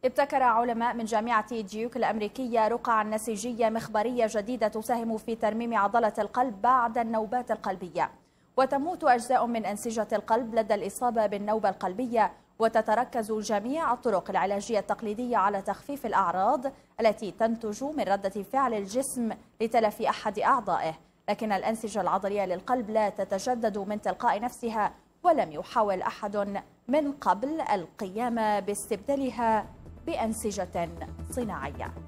ابتكر علماء من جامعة ديوك الأمريكية رقعا نسيجية مخبرية جديدة تساهم في ترميم عضلة القلب بعد النوبات القلبية. وتموت أجزاء من أنسجة القلب لدى الإصابة بالنوبة القلبية، وتتركز جميع الطرق العلاجية التقليدية على تخفيف الأعراض التي تنتج من ردة فعل الجسم لتلف أحد أعضائه، لكن الأنسجة العضلية للقلب لا تتجدد من تلقاء نفسها، ولم يحاول أحد من قبل القيام باستبدالها بأنسجة صناعية.